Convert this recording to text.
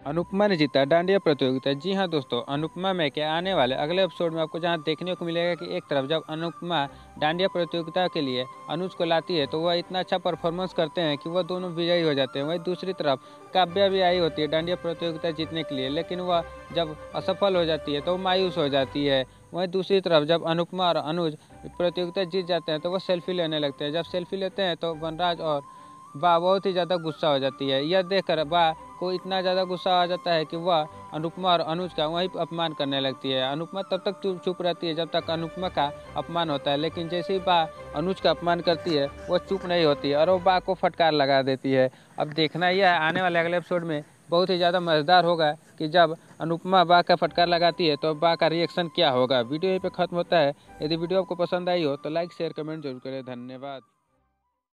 अनुपमा ने जीता डांडिया प्रतियोगिता। जी हाँ दोस्तों, अनुपमा में के आने वाले अगले एपिसोड में आपको जहाँ देखने को मिलेगा कि एक तरफ जब अनुपमा डांडिया प्रतियोगिता के लिए अनुज को लाती है तो वह इतना अच्छा परफॉर्मेंस करते हैं कि वह दोनों विजयी हो जाते हैं। वहीं दूसरी तरफ काव्या भी आई होती है डांडिया प्रतियोगिता जीतने के लिए, लेकिन वह जब असफल हो जाती है तो मायूस हो जाती है। वहीं दूसरी तरफ जब अनुपमा और अनुज प्रतियोगिता जीत जाते हैं तो वह सेल्फी लेने लगते हैं। जब सेल्फी लेते हैं तो वनराज और बा बहुत ही ज़्यादा गुस्सा हो जाती है। यह देखकर बा को इतना ज़्यादा गुस्सा आ जाता है कि वह अनुपमा और अनुज का वहीं अपमान करने लगती है। अनुपमा तब तक चुप रहती है जब तक अनुपमा का अपमान होता है, लेकिन जैसे ही बा अनुज का अपमान करती है वह चुप नहीं होती है और वो बा को फटकार लगा देती है। अब देखना यह है आने वाले अगले एपिसोड में बहुत ही ज़्यादा मज़ेदार होगा कि जब अनुपमा बा का फटकार लगाती है तो बा का रिएक्शन क्या होगा। वीडियो यहीं पे खत्म होता है। यदि वीडियो आपको पसंद आई हो तो लाइक शेयर कमेंट जरूर करें। धन्यवाद।